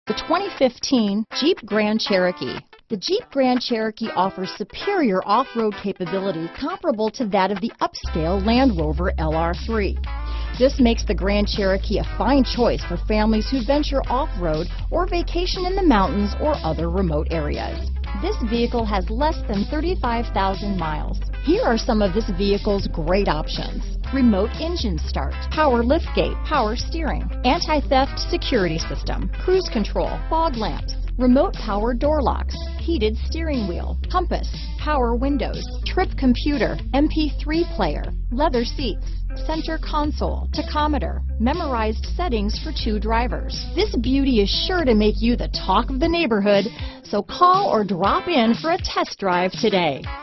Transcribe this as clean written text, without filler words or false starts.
The 2015 Jeep Grand Cherokee. The Jeep Grand Cherokee offers superior off-road capability comparable to that of the upscale Land Rover LR3. This makes the Grand Cherokee a fine choice for families who venture off-road or vacation in the mountains or other remote areas. This vehicle has less than 35,000 miles. Here are some of this vehicle's great options: remote engine start, power liftgate, power steering, anti-theft security system, cruise control, fog lamps, remote power door locks, heated steering wheel, compass, power windows, trip computer, MP3 player, leather seats, center console, tachometer, memorized settings for 2 drivers. This beauty is sure to make you the talk of the neighborhood, so call or drop in for a test drive today.